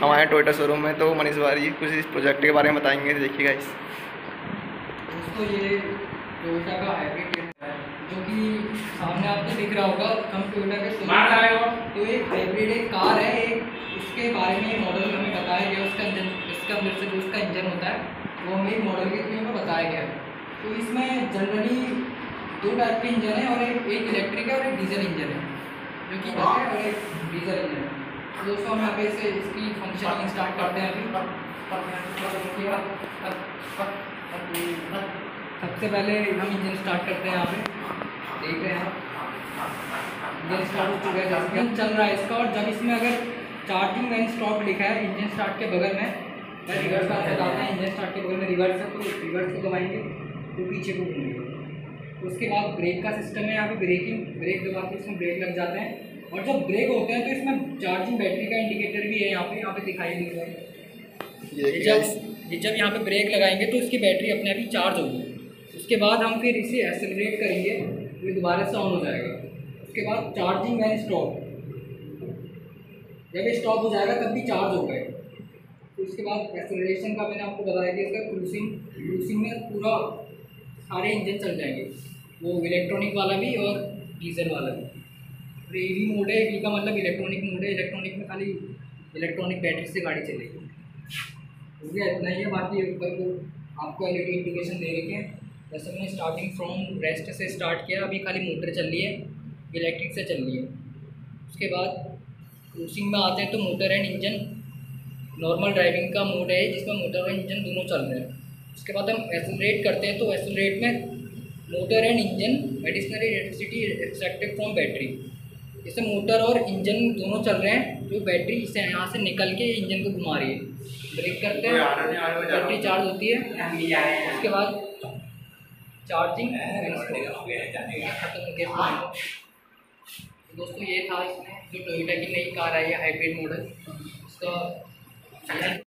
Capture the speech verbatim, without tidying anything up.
हमारे Toyota showroom में। तो मनीष भाई कुछ इस प्रोजेक्ट के बारे में बताएंगे, देखिएगा। इस दोस्तों ये टोयोटा का हाइब्रिड है जो कि सामने आपको दिख रहा होगा, हम टोयोटा के शोरूम। तो एक हाइब्रिड एक कार है, एक उसके बारे में मॉडल में हमें बताया गया, उसका इंजन, इसके अंदर से जो उसका इंजन होता है वो हमें एक मॉडल के थ्रू हमें बताया गया है। तो इसमें जनरली दो टाइप के इंजन है, और एक एक इलेक्ट्रिक है और एक डीजल इंजन है, जो कि है और एक डीजल इंजन है। तो दोस्तों हम यहाँ पे से इसकी फंक्शनिंग स्टार्ट करते हैं अभी। सबसे पहले हम इंजन स्टार्ट करते हैं। यहाँ पे देख रहे हैं आप इंजन स्टार्ट हो चुका है, जैसे चल रहा है इसका। और जब इसमें अगर चार्जिंग व्हेन स्टॉप लिखा है इंजन स्टार्ट के बगल में, मैं रिवर्स का बताते हैं, इंजन स्टार्ट के बगल में रिवर्स है तो रिवर्स को दबाएंगे तो पीछे को घूमेंगे। उसके बाद ब्रेक का सिस्टम है, यहाँ पे ब्रेकिंग, ब्रेक दबा के इसमें ब्रेक लग जाते हैं। और जब ब्रेक होते हैं तो इसमें चार्जिंग बैटरी का इंडिकेटर भी है, यहाँ पे यहाँ पे दिखाई दे रहा है। ये जब ये जब यहाँ पे ब्रेक लगाएंगे तो इसकी बैटरी अपने आप ही चार्ज होगी। उसके बाद हम फिर इसे एक्सेलरेट करेंगे तो ये दोबारा से ऑन हो जाएगा। उसके बाद चार्जिंग व्हेन स्टॉप, जब ये स्टॉप हो जाएगा तब भी चार्ज हो गए। तो उसके बाद एक्सेलरेशन का मैंने आपको बताया कि इसका क्रूसिंग क्रूसिंग में पूरा सारे इंजन चल जाएंगे, वो इलेक्ट्रॉनिक वाला भी और डीजल वाला भी। और ई वी मोड है, ई वी का मतलब इलेक्ट्रॉनिक मोड है, इलेक्ट्रॉनिक में खाली इलेक्ट्रॉनिक बैटरी से गाड़ी चलेगी। हो गया, इतना ही है। बाकी ऊपर को आपको एल ई डी इंडिकेशन दे रखे हैं। जैसे मैंने स्टार्टिंग फ्रॉम रेस्ट से स्टार्ट किया, अभी खाली मोटर चल रही है, इलेक्ट्रिक से चल रही है। उसके बाद क्रूसिंग में आते हैं तो motor and engine normal driving का मोड है जिसमें मोटर और इंजन दोनों चल रहे हैं। उसके बाद हम एक्सेलरेट करते हैं तो एक्सेलरेट में motor and engine additional electricity extracted from battery, जैसे मोटर और इंजन दोनों चल रहे हैं, जो बैटरी से यहाँ से निकल के इंजन को घुमा रही है। ब्रेक करते हैं, बैटरी चार्ज होती है। उसके बाद चार्जिंग खत्म हो गया। दोस्तों ये था इसमें जो टोयोटा की नई कार आई है हाइब्रिड मॉडल, उसका